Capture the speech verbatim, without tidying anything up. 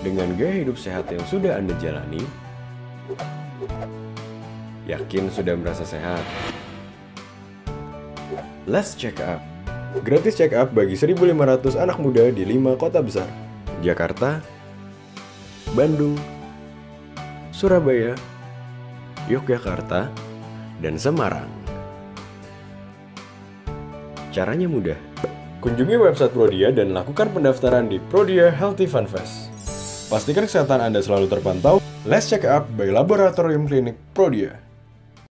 Dengan gaya hidup sehat yang sudah Anda jalani, yakin sudah merasa sehat? Let's Check Up. Gratis check up bagi seribu lima ratus anak muda di lima kota besar. Jakarta, Bandung, Surabaya, Yogyakarta, dan Semarang. Caranya mudah. Kunjungi website Prodia dan lakukan pendaftaran di Prodia Healthy Fun Fest. Pastikan kesehatan Anda selalu terpantau. Let's Check Up by Laboratorium Klinik Prodia.